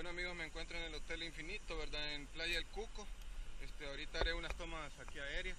Bueno amigos, me encuentro en el Hotel Infinito, ¿verdad? En Playa El Cuco. Ahorita haré unas tomas aquí aéreas.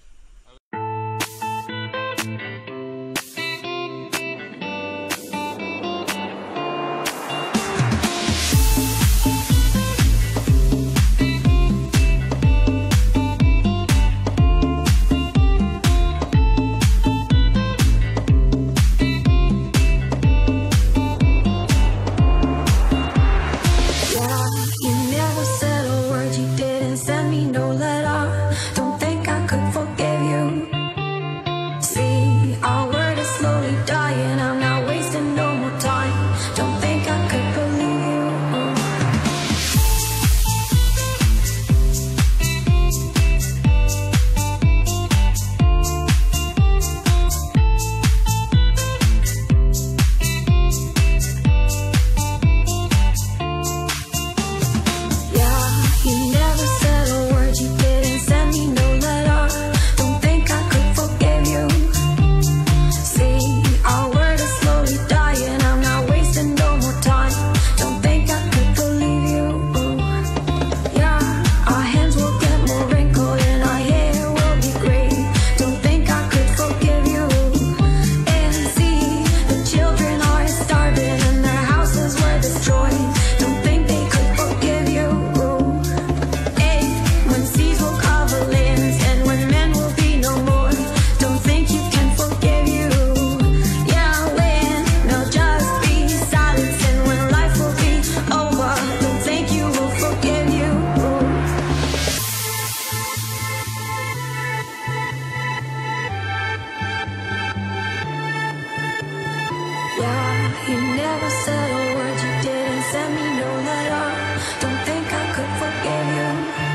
You never said a word, you didn't send me no letter. Don't think I could forgive you.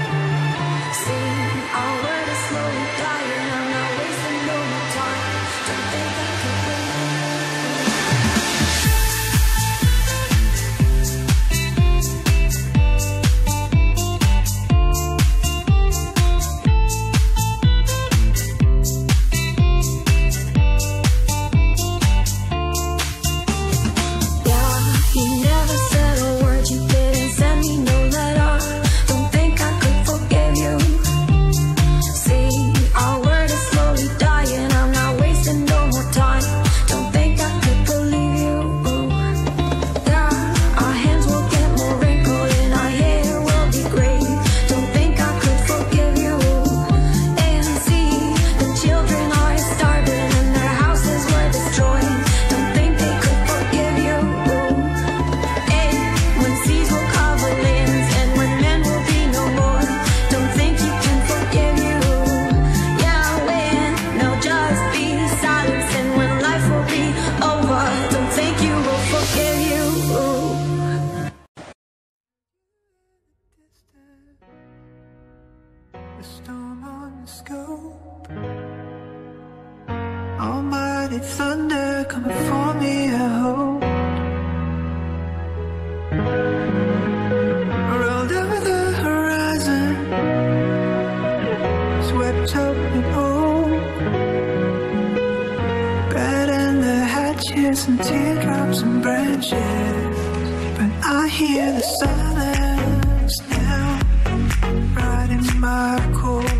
See, our word is slowly dying, I'm not wasting no more time. Don't think I could the storm on the scope. Almighty thunder coming for me, I hope. Rolled over the horizon, swept up in hope. Bed and the hatches and teardrops and branches, but I hear the silence now, right in my core.